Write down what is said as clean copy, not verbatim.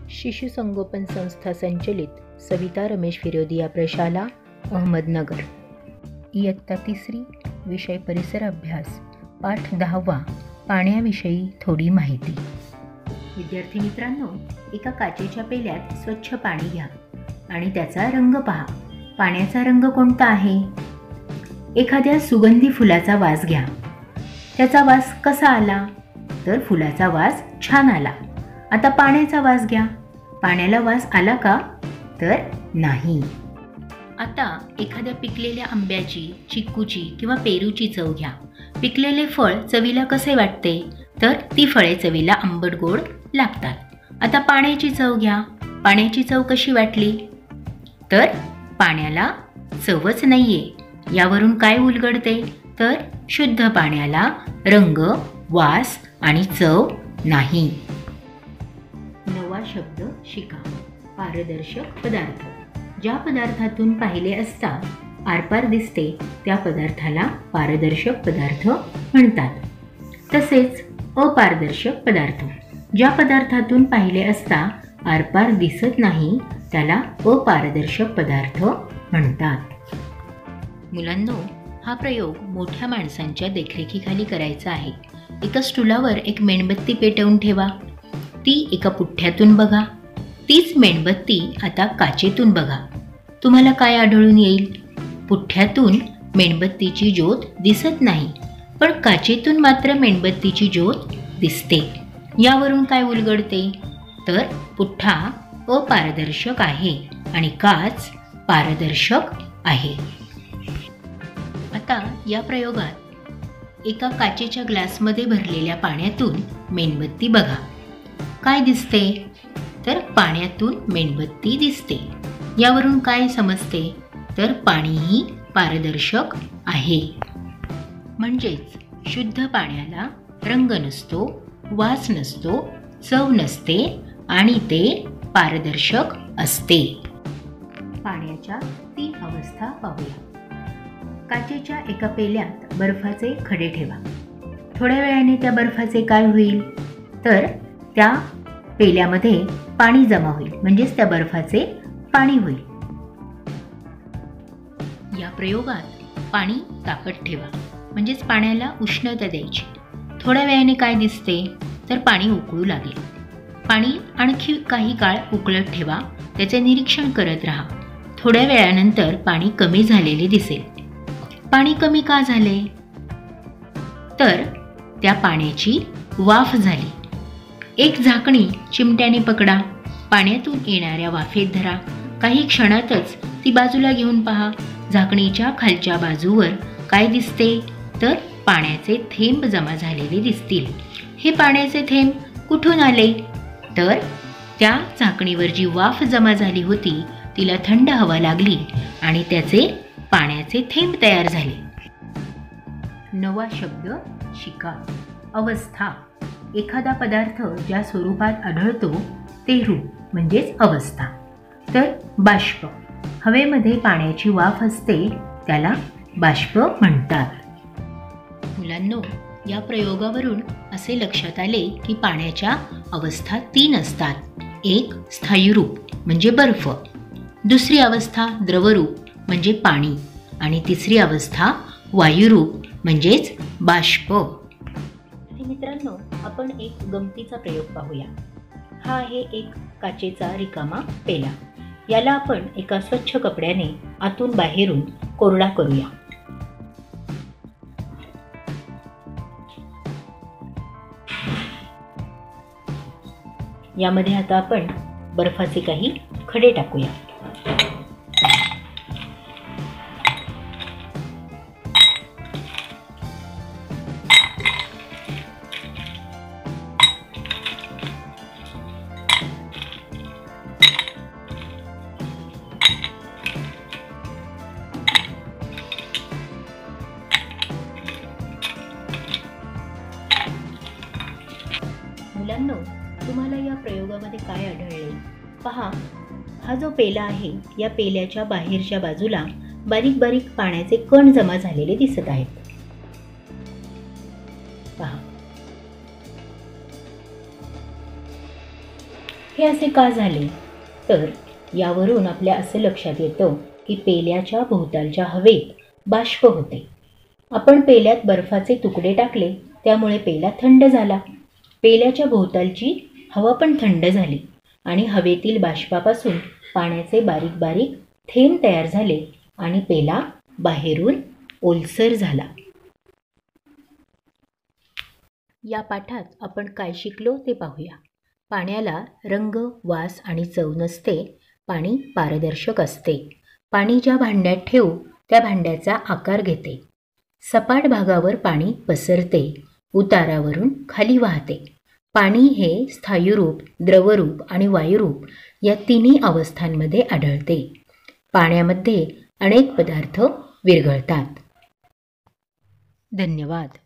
शिशु संगोपन संस्था संचलित सविता रमेश फिरोदिया प्रशाला अहमदनगर। इयत्ता 3री, विषय परिसर अभ्यास, पाठ 10वा, पाण्याविषयी थोडी माहिती। विद्यार्थी मित्रांनो, एका काचेच्या पेल्यात स्वच्छ पाणी घ्या आणि त्याचा रंग पहा। पाण्याचा रंग कोणता आहे? एखाद्या सुगंधी फुलाचा वास घ्या। त्याचा वास कसा आला? तर फुलाचा वास छान आला। आता पाण्याचा वास घ्या। पाण्याला वास आला का? तर नाही। आता एखाद्या पिकलेल्या आंब्याची, चिक्कूची किंवा पेरूची चव घ्या। पिकलेले फळ चवीला कसे वाटते? तर ती फळे चवीला आंबट गोड लागतात। आता पाण्याची चव घ्या। पाण्याची चव कशी वाटली? तर पाण्याला चवच नाहीये। यावरून काय उलगडते? तर शुद्ध पाण्याला रंग, वास आणि चव नाही। नवा शब्द शिका। पारदर्शक पदार्थ। ज्या पदार्थातून पाहिले असता आरपार दिसते त्या पदार्थाला पारदर्शक पदार्थ म्हणतात। तसेच अपारदर्शक पदार्थ, ज्या पदार्थातून पाहिले असता आरपार दिसत नाही त्याला अपारदर्शक पदार्थ म्हणतात। मुलांनो, हा प्रयोग मोठ्या माणसांच्या देखरेखीखाली करायचा आहे। एका स्टूलावर एक मेणबत्ती पेटवून ठेवा। ती एका पुठ्ठ्यातून बघा। तीच मेणबत्ती आता काचेतून बघा। तुम्हाला काय आढळून येईल? पुठ्ठ्यातून मेणबत्तीची ज्योत दिसत नाही, पण काचेतून मात्र मेणबत्तीची ज्योत दिसते। यावरून काय उलगडते? तर पुठ्ठा अपारदर्शक आहे आणि काच पारदर्शक आहे। आता या प्रयोगात एका काचेच्या ग्लासमध्ये भरलेल्या पाण्यातून मेणबत्ती बघा। काय दिसते? तर पाण्यातून मेणबत्ती दिसते। यावरून काय समजते? तर पाणीही पारदर्शक आहे। म्हणजेच शुद्ध पाण्याला रंग नसतो, वास नसतो, चव नसते आणि ते पारदर्शक असते। पाण्याच्या 3 अवस्था पाहूया। काचेच्या एका पेल्यात बर्फाचे खडे ठेवा। थोड्या वेळाने त्या बर्फाचे काय होईल? तर त्या पेल्यामध्ये पाणी जमा होईल, म्हणजेच त्या बर्फाचे पाणी होईल। या प्रयोगात पाणी तापत ठेवा, म्हणजेच पाण्याला उष्णता द्यायची। थोड्या वेळाने काय दिसते? तर पाणी उकळू लागले। पाणी आणखी काही काळ उकळत ठेवा, त्याचे निरीक्षण करत राहा। थोड्या वेळानंतर पाणी कमी झालेले दिसेल। पाणी कमी का झाले? तर त्या पाण्याची वाफ झाली। एक झाकणी चिमट्याने पकडा, पाण्यातून येणाऱ्या वाफेत धरा। काही क्षणातच ती बाजूला घेऊन पहा। झाकणीच्या खालच्या बाजूवर काय दिसते? तर पाण्याचे थेंब जमा झालेले दिसतील। हे पाण्याचे थेंब कुठून आले? तर त्या झाकणीवर जी वाफ जमा झाली होती तिला थंड हवा लागली आणि त्याचे पाण्याचे थेंब तयार झाले। नवा शब्द शिका। अवस्था। एखादा पदार्थ ज्या स्वरूपात आढळतो ते रूप म्हणजेच अवस्था। तर बाष्प, हवेमध्ये पाण्याची वाफ असते त्याला बाष्प म्हणतात। मुलांनो, या प्रयोगावरून असे लक्षात आले की पाण्याच्या अवस्था 3 असतात। एक स्थायी रूप म्हणजे बर्फ, दुसरी अवस्था द्रवरूप म्हणजे पाणी आणि तिसरी अवस्था वायुरूप म्हणजेच बाष्प। मित्रांनो, आपण एक गमतीचा प्रयोग पाहूया। हा आहे एक काचेचा रिकामा पेला। याला आपण एका स्वच्छ कपड्याने आतून बाहेरून कोरडा करूया। यामध्ये आता आपण बर्फाचे काही खडे टाकूया। मुलांनो, तुम्हाला या प्रयोगामध्ये काय आढळले? पहा, हा जो पेला आहे या पेल्याच्या बाहेरच्या बाजूला बारीक बारीक पाण्याचे कण जमा झालेले दिसत आहेत। पहा, हे हे असे का झाले? तर यावरून आपल्या असं लक्षात येतं की पेल्याच्या भोवतालच्या हवेत बाष्प होते. आपण पेल्यात बर्फाचे तुकडे टाकले, त्यामुळे पेला थंड झाला. पेल्याच्या भोवतालची हवा पण थंड झाली आणि हवेतील बाष्पापासून पाण्याचे बारीक बारीक थेंब तयार झाले आणि पेला बाहेरून ओलसर झाला. या पाठात आपण काय शिकलो ते पाहूया. पाण्याला रंग, वास आणि चव नसते. पाणी पारदर्शक असते. पाणी ज्या भांड्यात ठेवू त्या भांड्याचा आकार घेते. सपाट भागावर पाणी पसरते, उतारावरून खाली वाहते. पाणी हे स्थायीरूप, द्रवरूप आणि वायुरूप या तिन्ही अवस्थांमध्ये आढळते. पाण्यामध्ये अनेक पदार्थ विरघळतात. धन्यवाद.